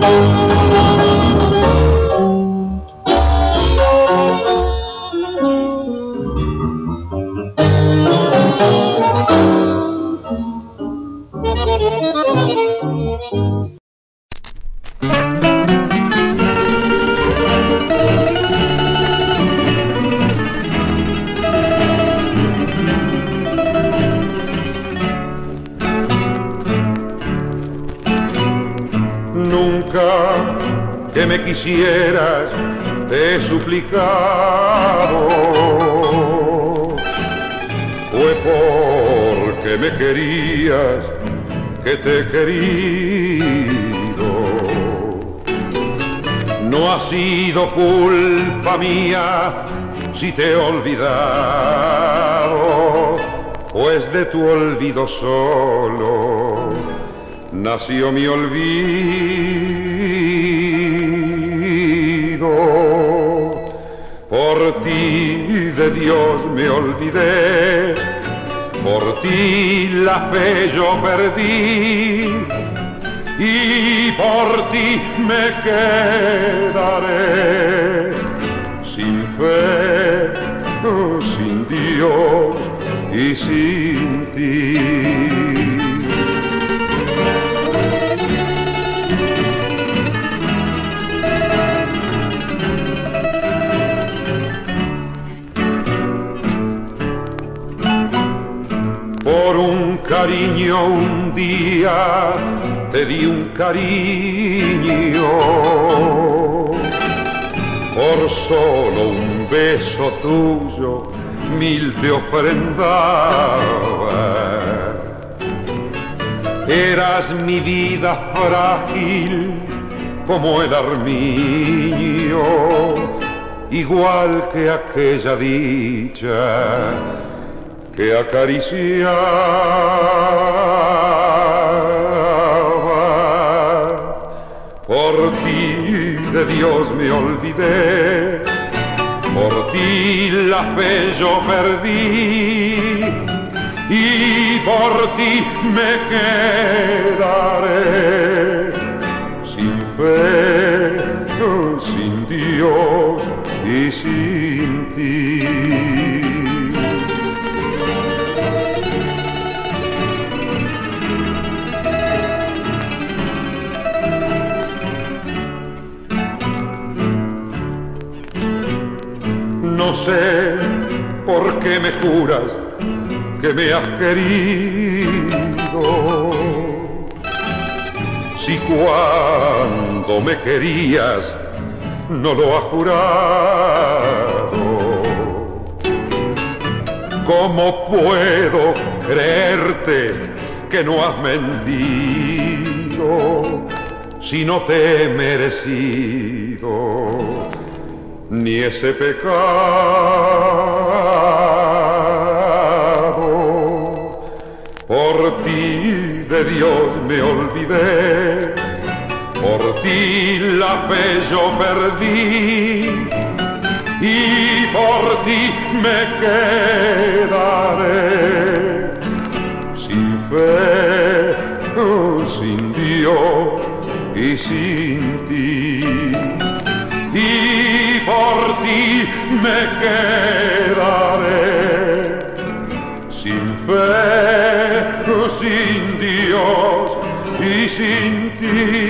Que me quisieras, te he suplicado, fue porque me querías que te he querido. No ha sido culpa mía si te he olvidado, pues de tu olvido solo nació mi olvido. Por ti de Dios me olvidé, por ti la fe yo perdí, y por ti me quedaré sin fe, sin Dios y sin ti. Por un cariño un día te di un cariño, por solo un beso tuyo 1000 te ofrendaba. Eras mi vida frágil como el armiño, igual que aquella dicha que acariciaba. Por ti de Dios me olvidé, por ti la fe yo perdí, y por ti me quedaré sin fe, sin Dios y sin ti. No sé por qué me juras que me has querido, si cuando me querías no lo has jurado. ¿Cómo puedo creerte que no has mentido si no te he merecido ni ese pecado? Por ti de Dios me olvidé, por ti la fe yo perdí, y por ti me quedaré sin fe, sin Dios y sin ti. Y por ti me quedaré sin fe, sin Dios y sin ti.